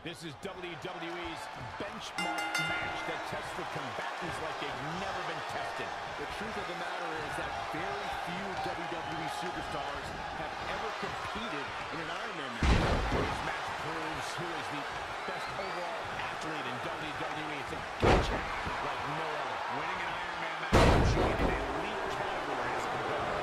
This is WWE's benchmark match that tests the combatants like they've never been tested. The truth of the matter is that very few WWE superstars have ever competed in an Iron Man match. This match proves who is the best overall athlete in WWE. It's a gut check like no other. Winning an Iron Man match in an elite category is compelling.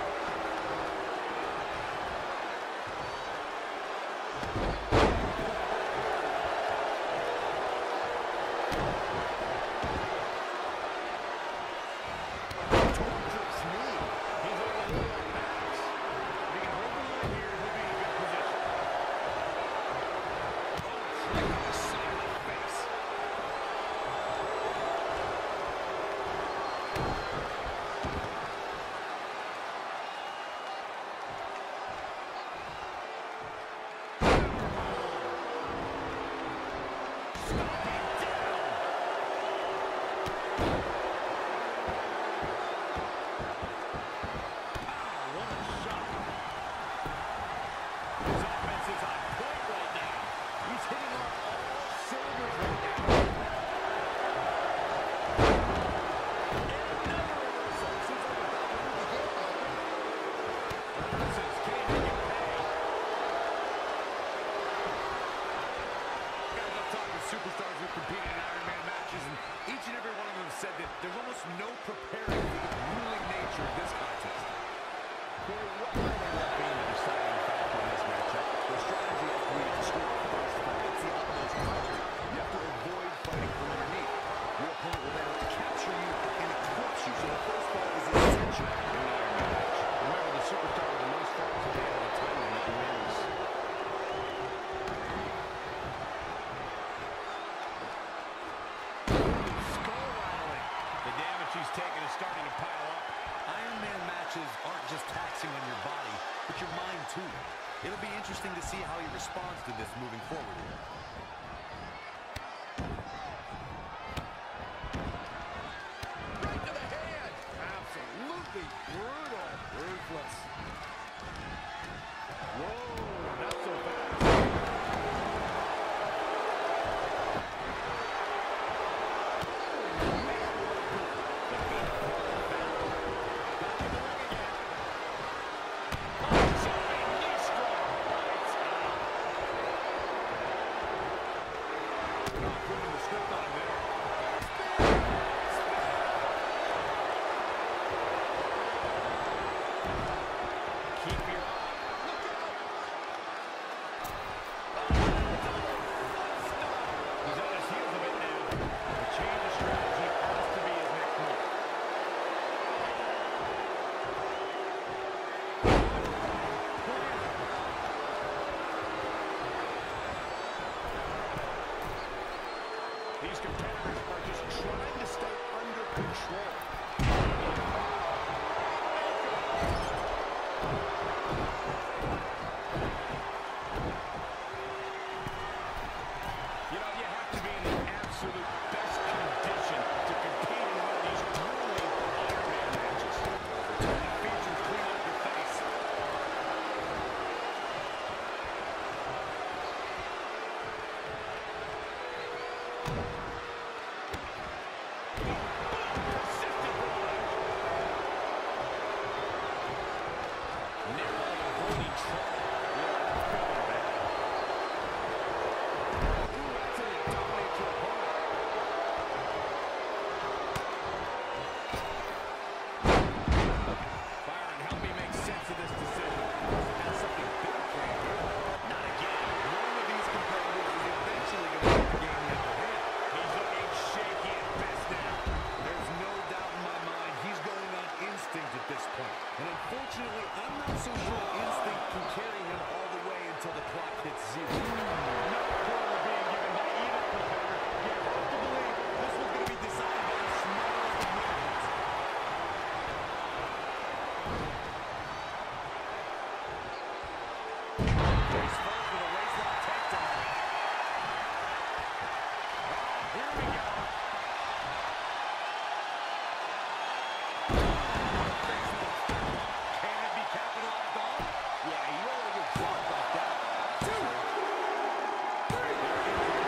Superstars who competed in Iron Man matches, and each and every one of them said that there's almost no preparing for the grueling nature of this contest. Corey, what might end up being the deciding factor in this matchup? The strategy has to be to score first, but it's the opponent's country. You have to avoid fighting from underneath. Your opponent will then have to capture you and eclipse you, so the first ball is essential in an Iron Man match. Remember, the superstar with the most falls at the end of the time limit wins. She's taking is starting to pile up. Iron Man matches aren't just taxing on your body, but your mind too. It'll be interesting to see how he responds to this moving forward here. Right to the head. Absolutely brutal. Ruthless. Whoa, not so fast. These competitors are just trying to stay under control. You know, you have to be in the absolute best condition to compete in one of these grueling Iron Man matches. Turning features clean up your face. And unfortunately, I'm not so sure instinct can carry him all the way until the clock hits zero. No quarter being given by either competitor. You have to believe this was going to be decided by the smallest of margins. He's first with a waistlock takedown. Here we go. Yeah, you don't want to get dropped like that. Two. There it is.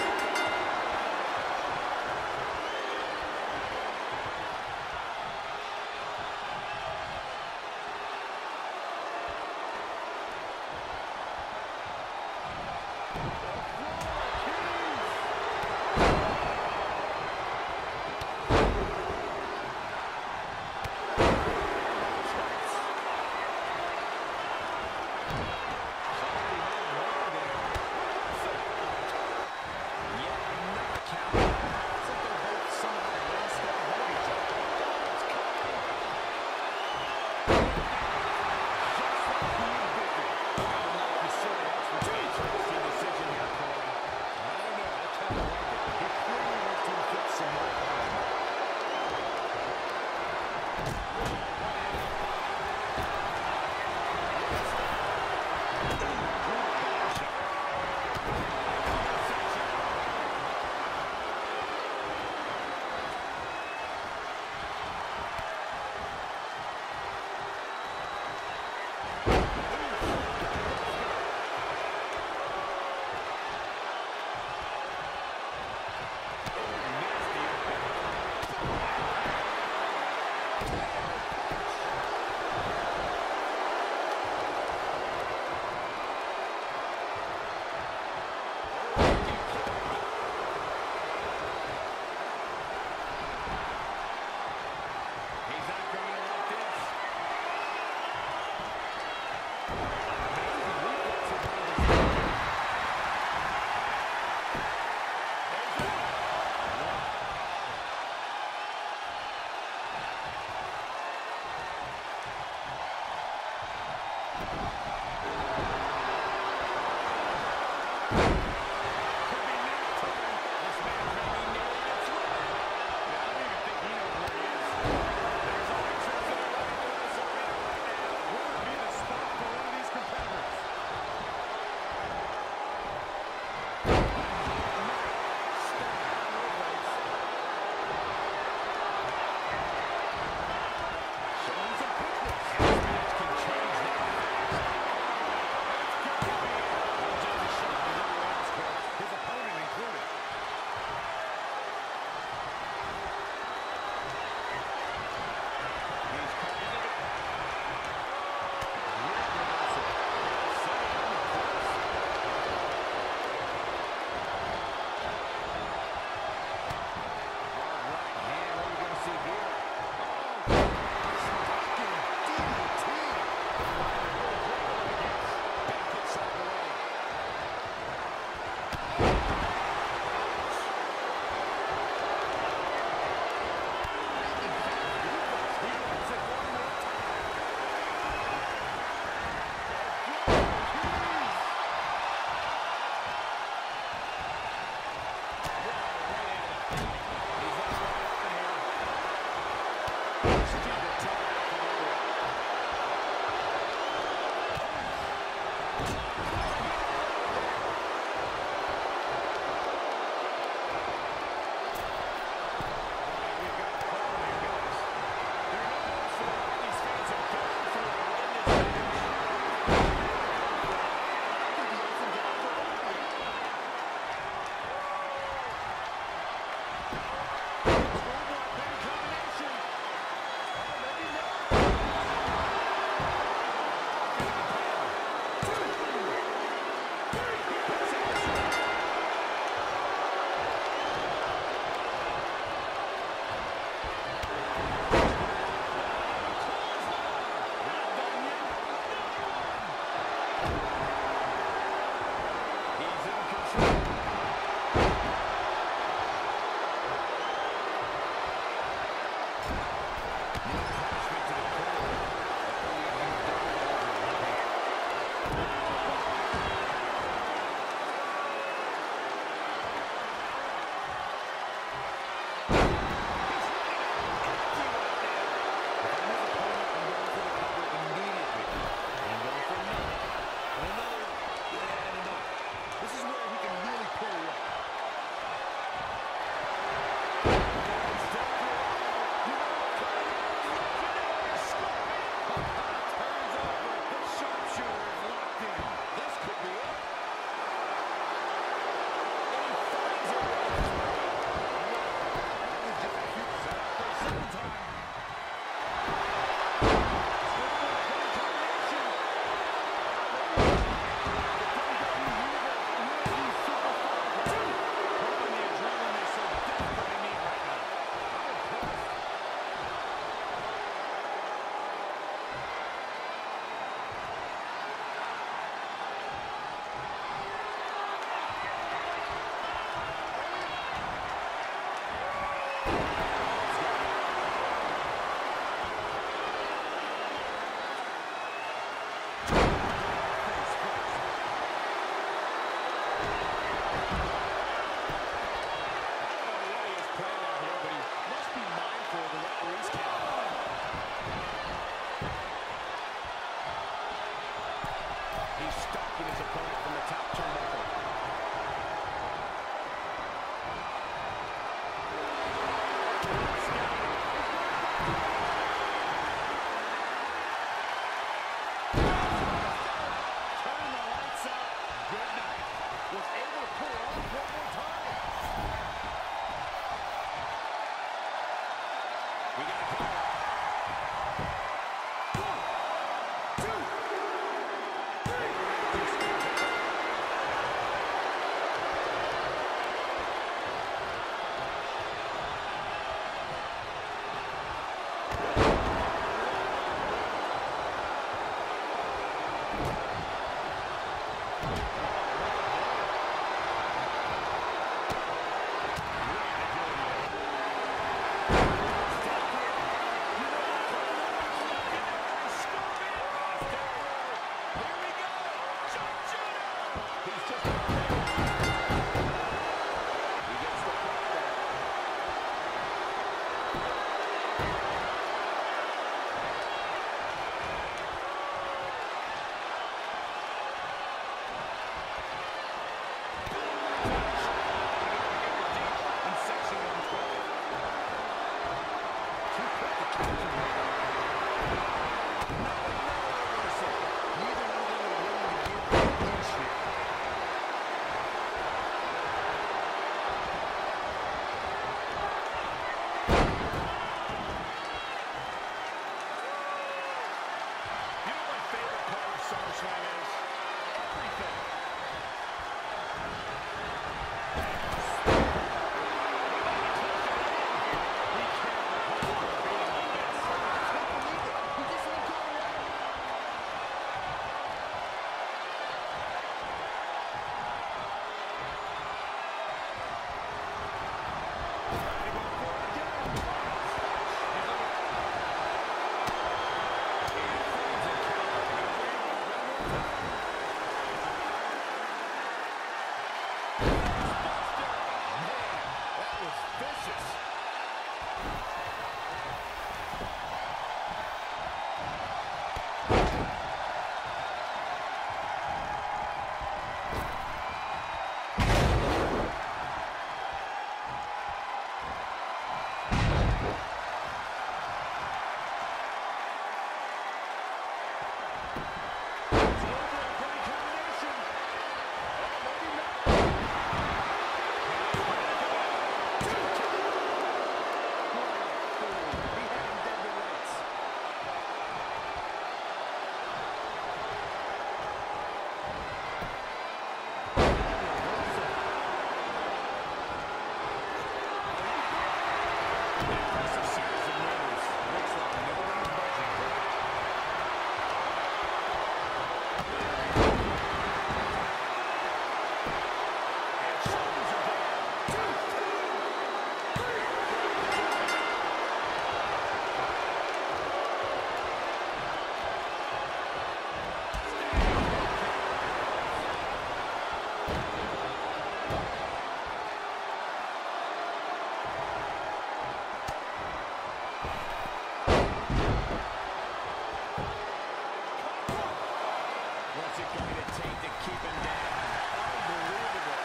What's it going to take to keep him down? Unbelievable.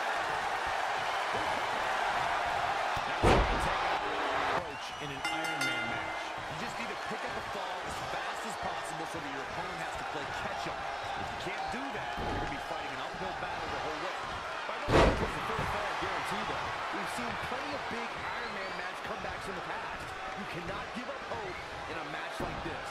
That's how you take an approach in an Iron Man match. You just need to pick up the fall as fast as possible so that your opponent has to play catch-up. If you can't do that, you're going to be fighting an uphill battle the whole way. By no means was the first fall guarantee, though. We've seen plenty of big Iron Man match comebacks in the past. You cannot give up hope in a match like this.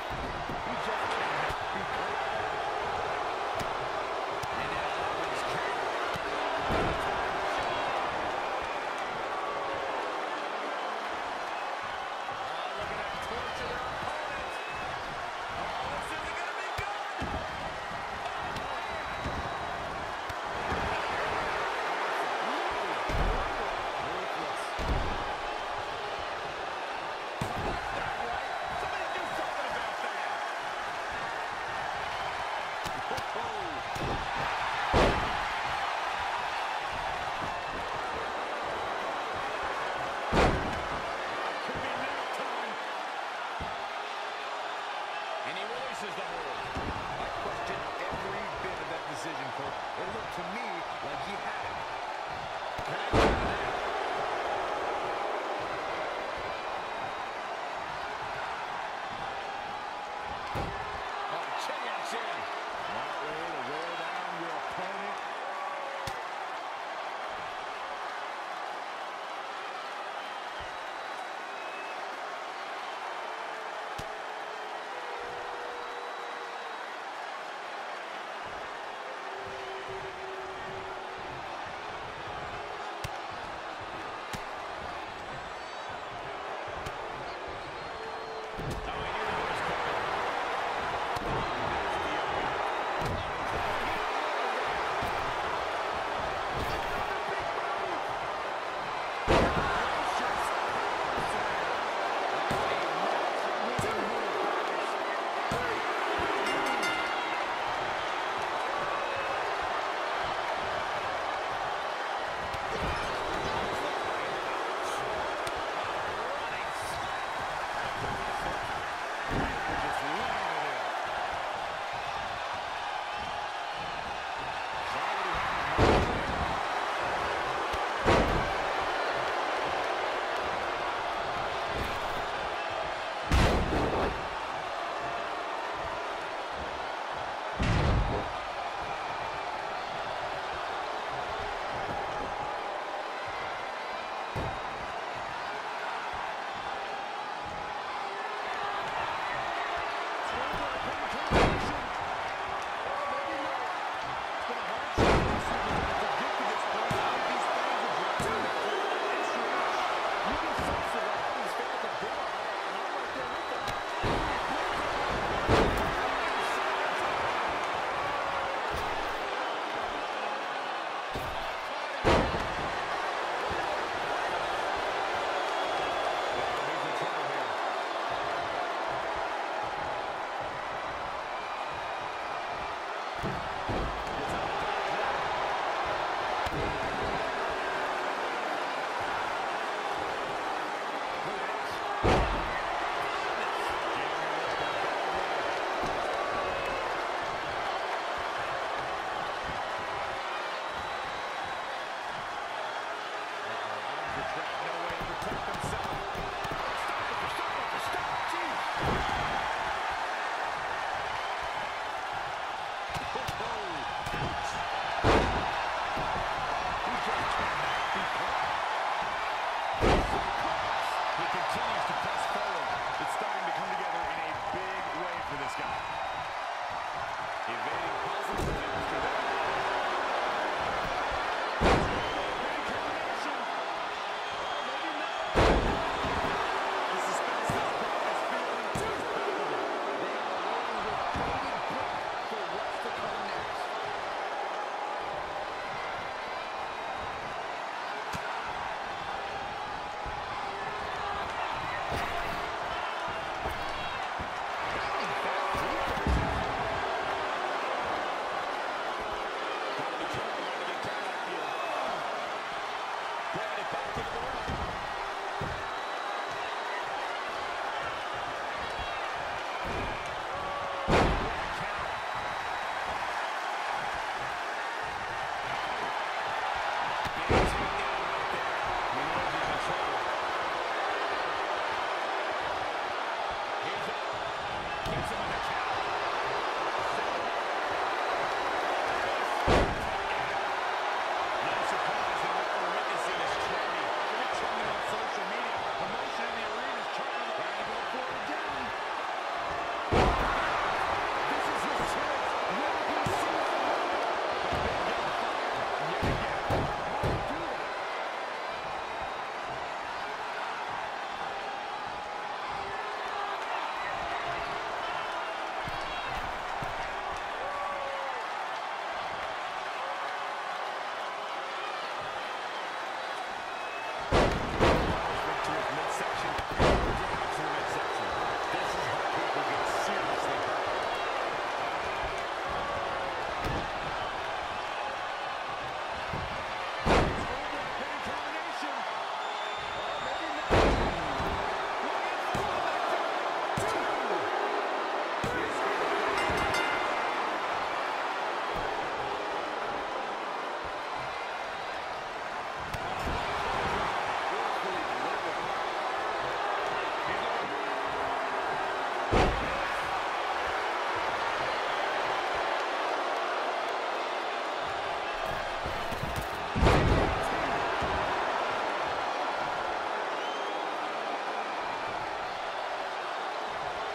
You just cannot be caught. And now that one's countered. Looking to torture their opponent. Oh, this isn't going to be good. And he releases the hold. I question every bit of that decision, Cole. It looked to me like he had it. Oh, chin and chin. That way to wear down your opponent.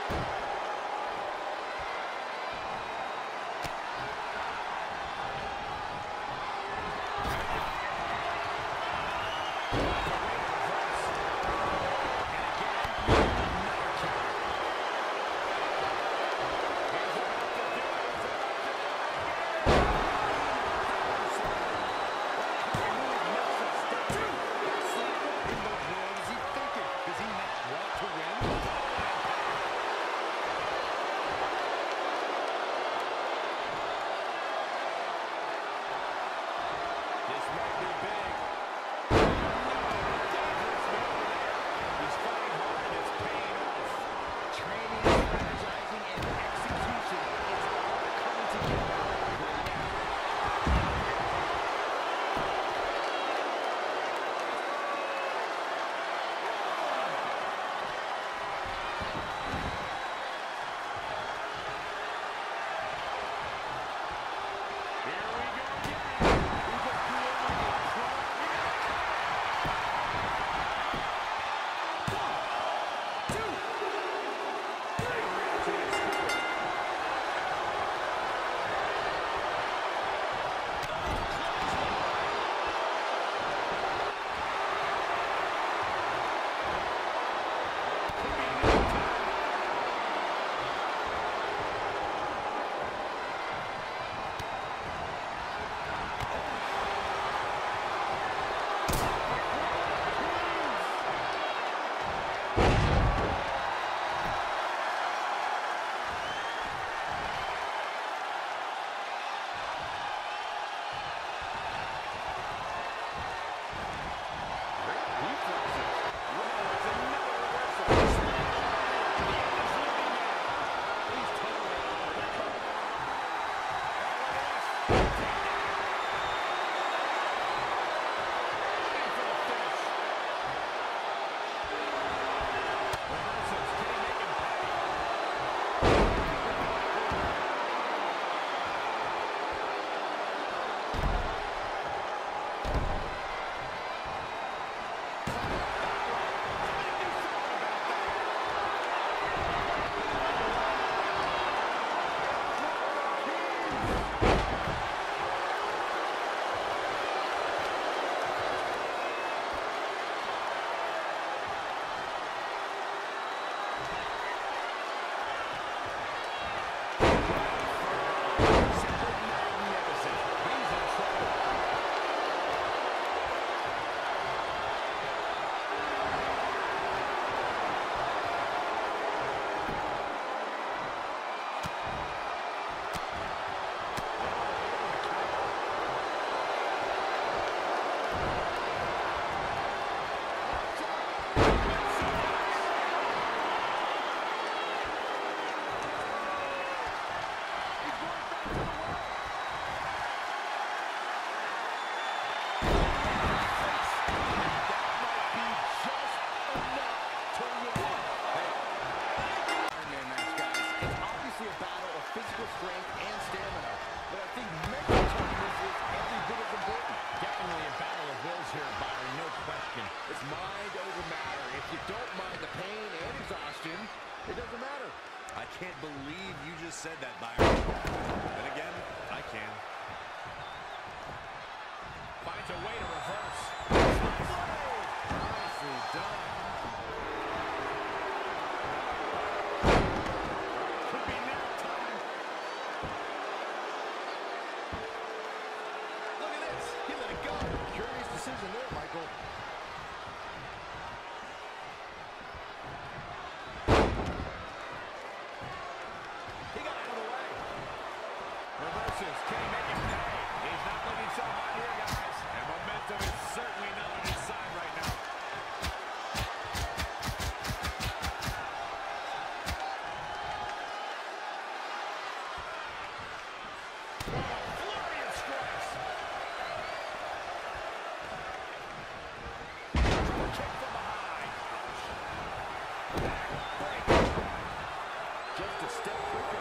Can't believe you just said that, Byron. Then again, I can. Finds a way to reverse. Nicely done. Could be now time. Look at this. He let it go. Curious decision there, Michael. Can he make it pay? He's not looking so hot here, guys. And momentum is certainly not on his side right now. Flurry of strikes. Kick from behind. Just a step quicker.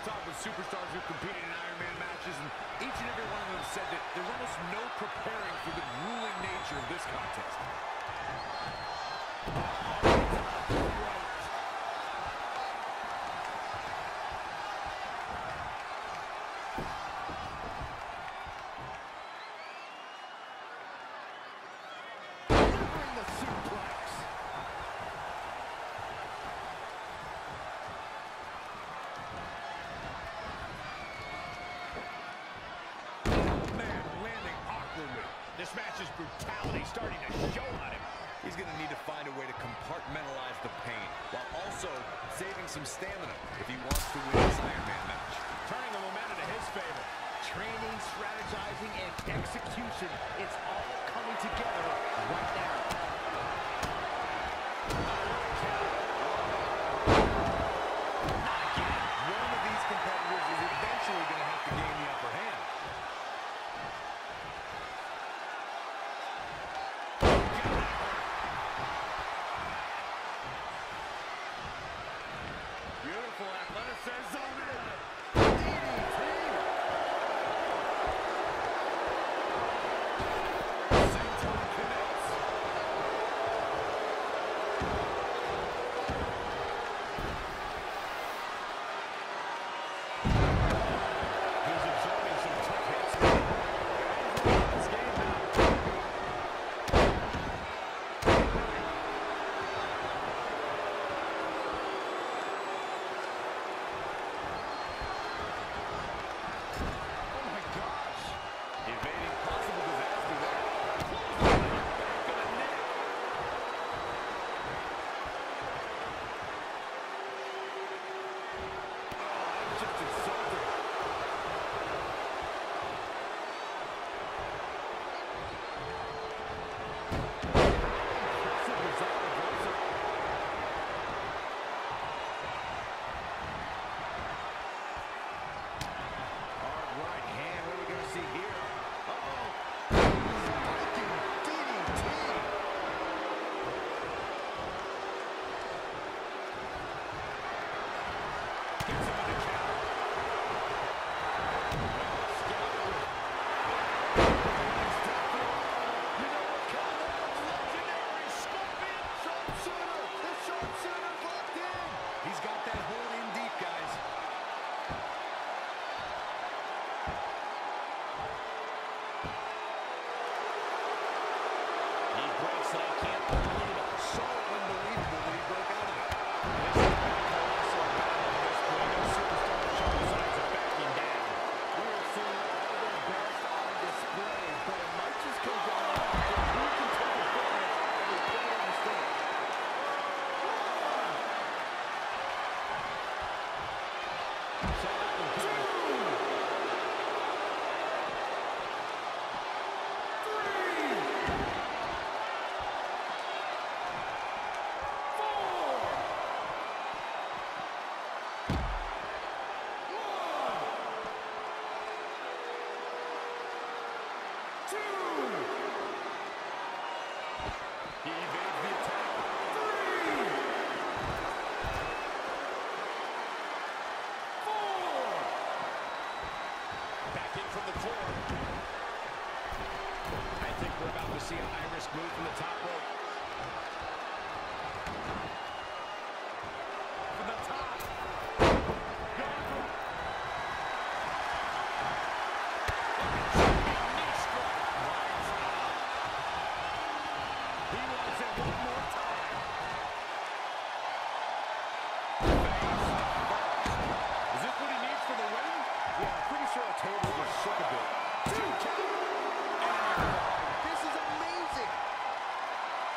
talked with superstars who've competed in Iron Man matches, and each and every one of them said that there's almost no preparing for the grueling nature of this contest. This match's brutality starting to show on him. He's going to need to find a way to compartmentalize the pain while also saving some stamina if he wants to win this Iron Man match. Turning the momentum to his favor. Training, strategizing, and execution. It's all coming together right now. Not again. One of these competitors is eventually going to have to gain the upper hand. Beautiful athleticism. He's got that hold in deep, guys. He breaks it. I can't believe it. So unbelievable that he broke out of it. This is a colossal battle at this point. No superstar showing signs of backing down. We are seeing all their best on display, but it might just come down to who can take advantage of a pivotal mistake. Saw that one coming. He evades the attack. Back in from the floor. I think we're about to see a high-risk move from the top rope. From the top. Knee strike. Lights out. He wants it one more time. Is this what he needs for the win? Yeah, I'm pretty sure our table was shook a bit. Two count. This is amazing.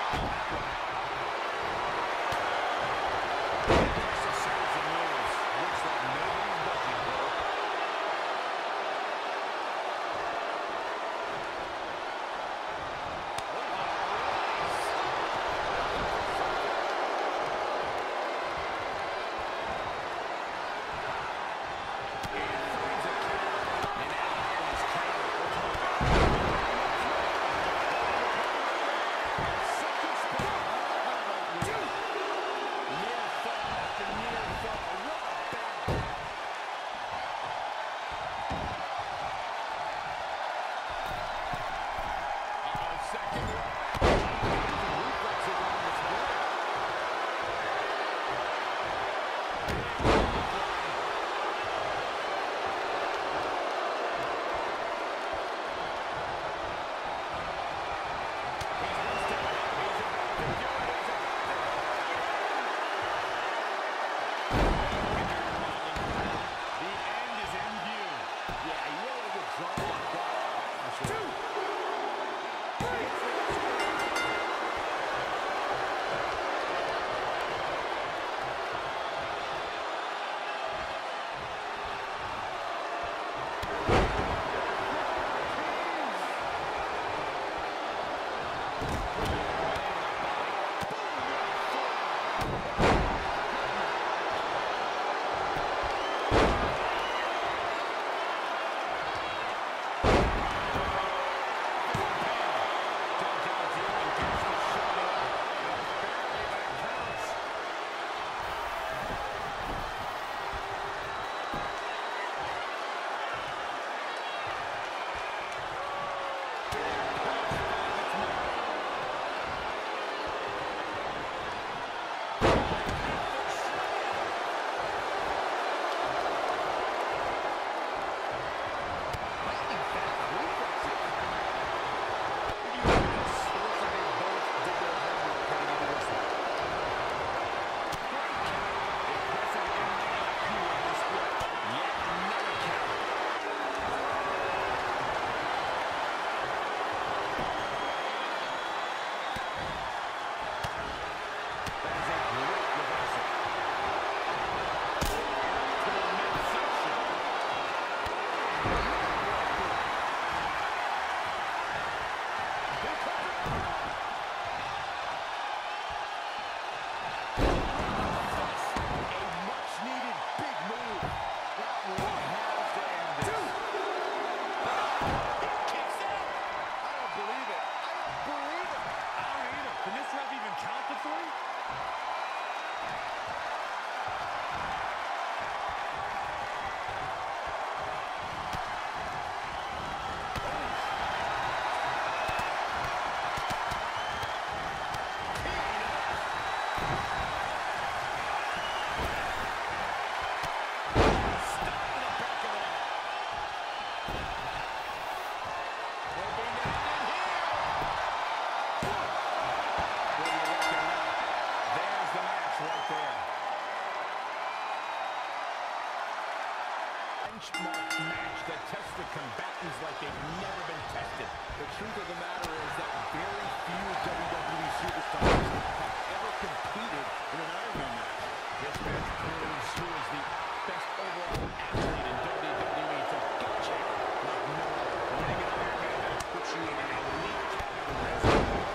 benchmark match that tests the combatants like they've never been tested. The truth of the matter is that very few WWE superstars have ever competed in an Iron Man match. This match proves who is the best overall athlete in WWE. It's a gut check like no other. Winning an Iron Man match puts you in an elite category.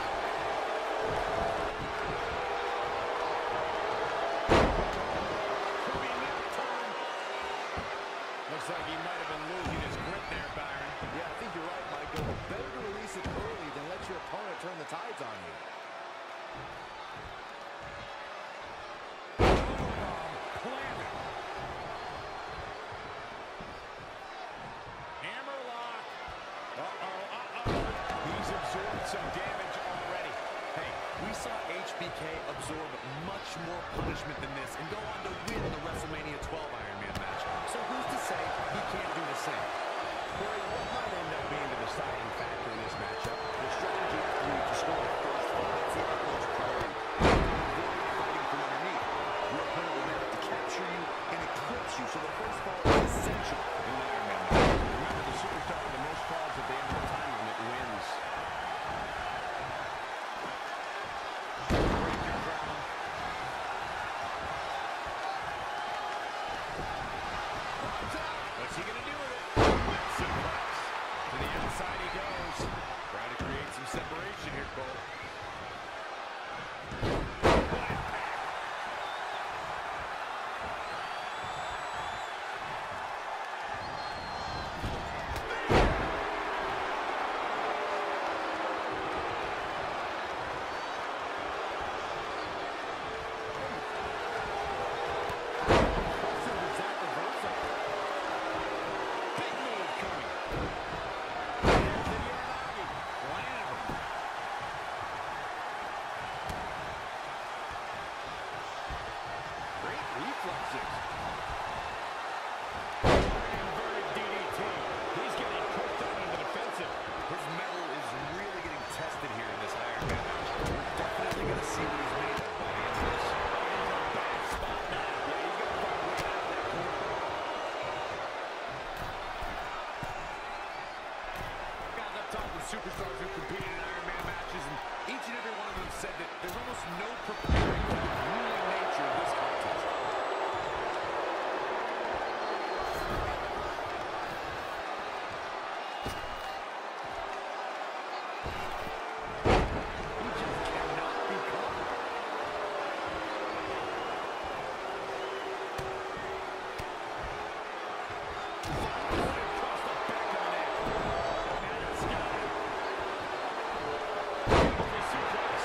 Looks like he might have been losing his grip there, Byron. Yeah, I think you're right, Michael. Better to release it early than let your opponent turn the tides on you. Hammerlock. He's absorbed some damage already. Hey, we saw HBK absorb much more punishment than this and go on to win the WrestleMania 12 Iron Man match. So who's to say he can't do the same? Corey, what might end up being the deciding factor in this matchup? The strategy after you to score the first fall. That's the utmost priority. Avoid fighting from underneath. Your opponent will then have to capture you and eclipse you, so the first fall is essential in an Iron Man match. Remember, the superstar with the most falls at the end of the time limit wins. suplexes. Inverted DDT. He's getting pushed out on the defensive. His mettle is really getting tested here in this Iron Man match. We're definitely going to see what he's made of by the end of this. Bad spot now. Yeah, he's got to find a way out of that corner. Guys, I've talked with superstars who competed in Iron Man matches, and each and every one of them said that there's almost no preparing for the grueling nature of this contest. He just cannot be caught. Across the back of the neck. And it's got it. Beautiful suplex.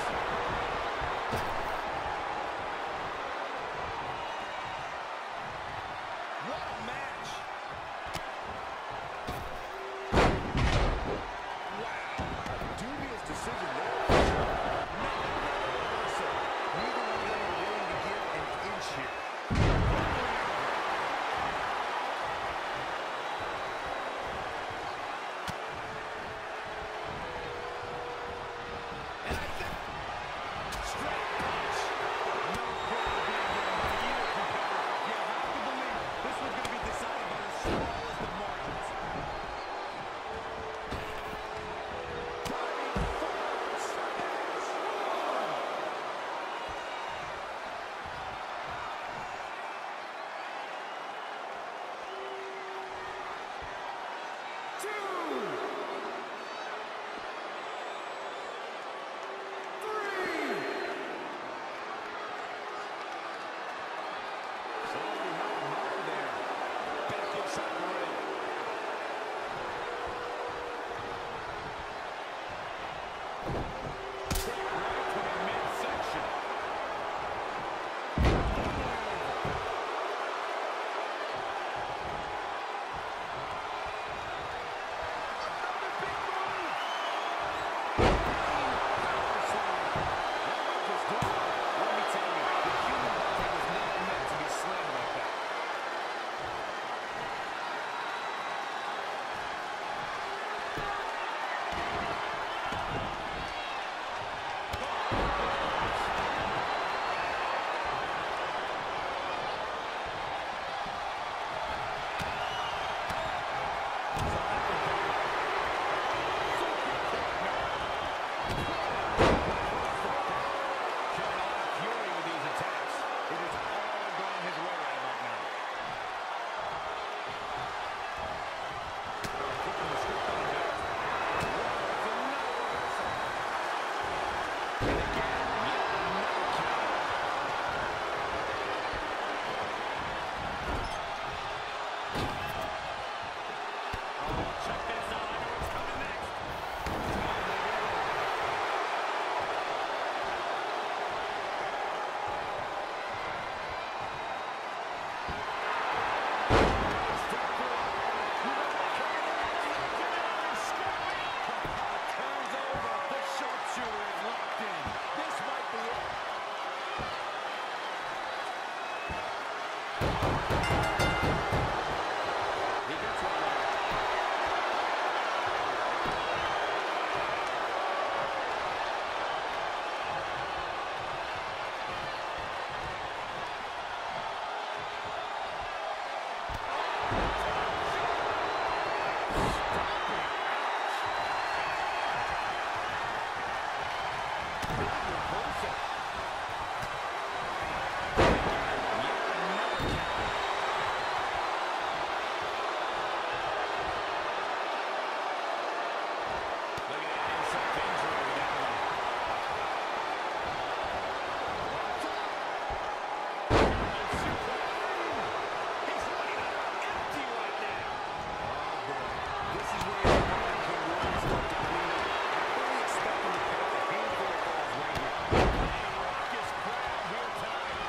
What a match. Wow, a dubious decision there. Mercer. Neither one of them are willing to give an inch here. And I think straight punch. No credit being given by either competitor. You have to believe this was going to be decided by the smallest of margins. Diving forward smash. Somebody hit the mark there. Back inside the ring. Take right to the midsection. Let me tell you, the human body was not meant to be slammed like that. Showing a lot of fury with these attacks. It is all going his way right about now. Flipping the script on back. It's another reversal. And again, yet another counter. Oh, check this out. I know what's coming next. Turns over. The sharpshooter is locked in. This might be it. He gets one out. Look at that insult to injury with that one. He's laying out empty right now. This is where your opponent can really start to clean up. I fully expect him to pick up a handful of balls right here. Raucous crowd here tonight.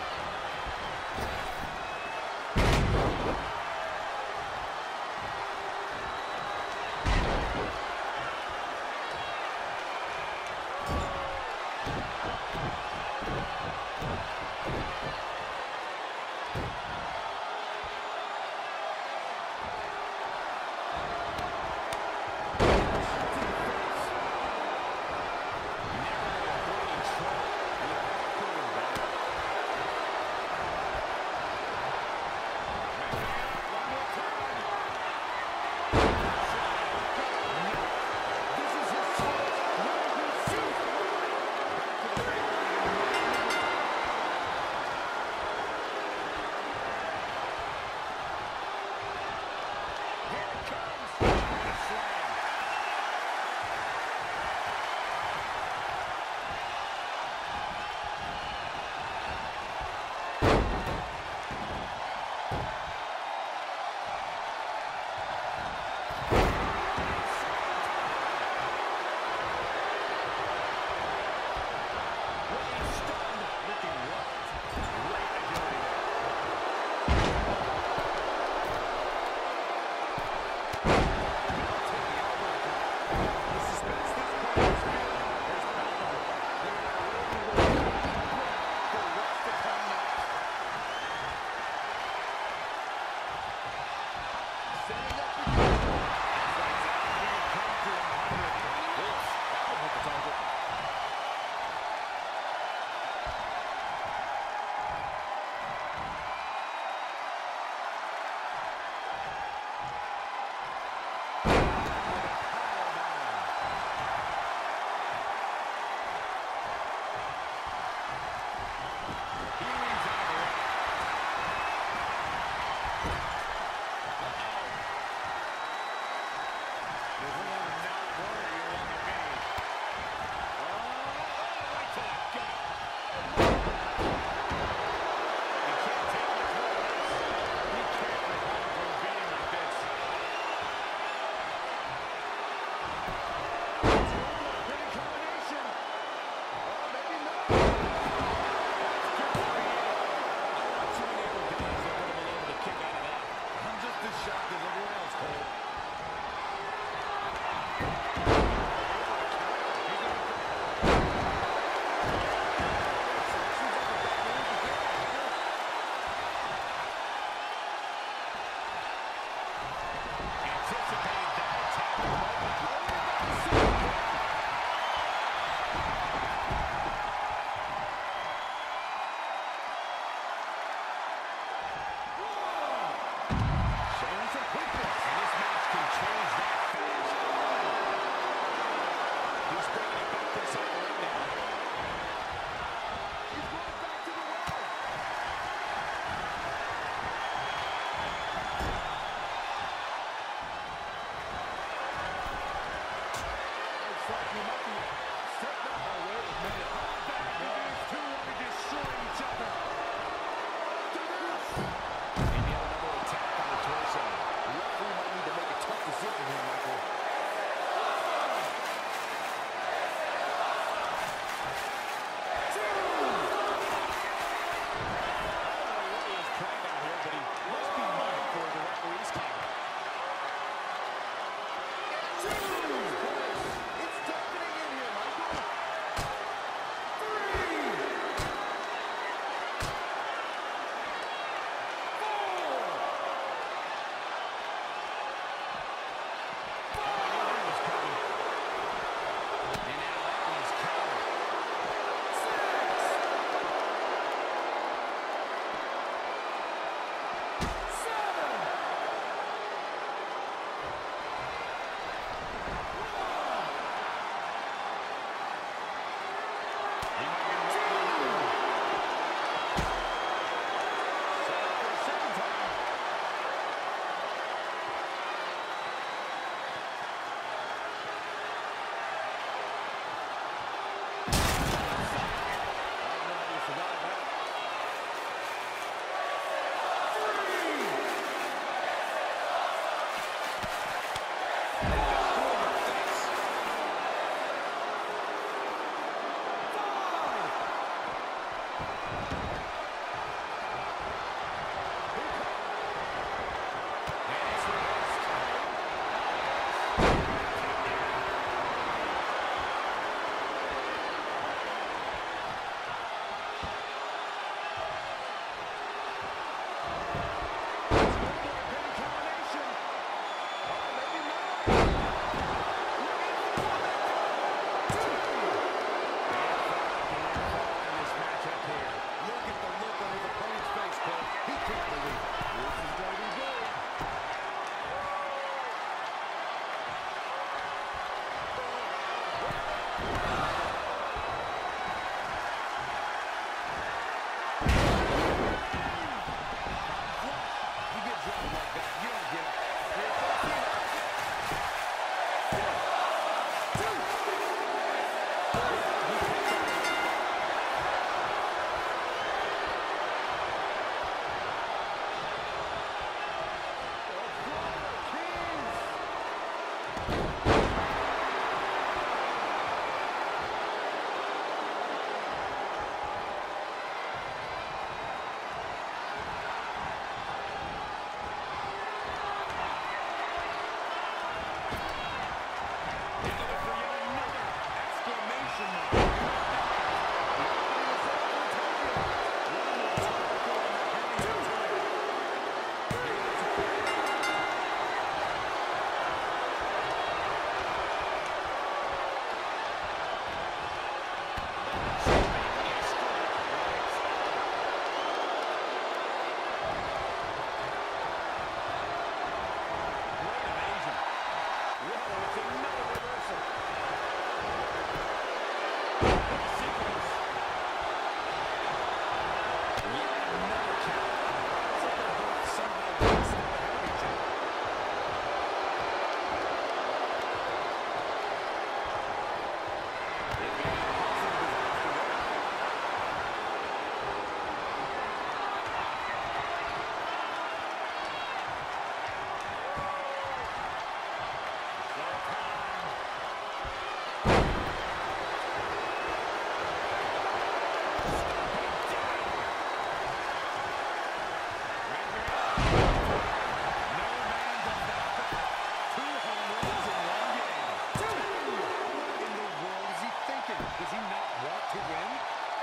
Does he not want to win?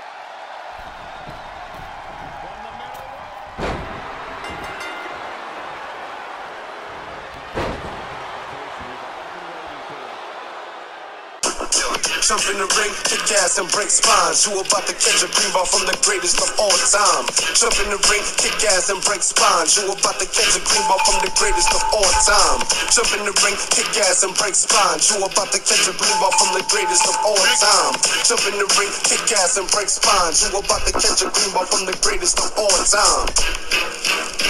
From the middle. Jump in the ring, kick ass and break spines. You about to catch a green ball from the greatest of all time. Jump in the ring, kick ass and break spines. You about to catch a green ball from the greatest of all time. Jump in the ring, kick ass and break spines. You about to catch a green ball from the greatest of all time. Jump in the ring, kick ass and break spines. You about to catch a green ball from the greatest of all time.